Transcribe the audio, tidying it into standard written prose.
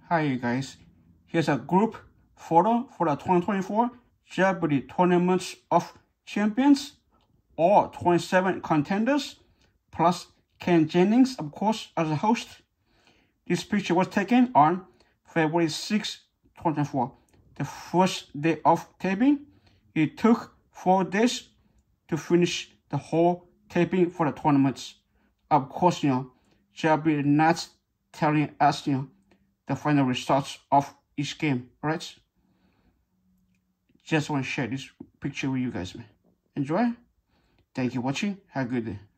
Hi you guys, here's a group photo for the 2024 Jeopardy Tournaments of Champions, all 27 contenders, plus Jennings, of course, as a host. This picture was taken on February 6, 2024, the first day of taping. It took 4 days to finish the whole taping for the tournaments. Of course, Jeopardy not telling us, the final results of each game, right? Just want to share this picture with you guys, man. Enjoy. Thank you for watching. Have a good day.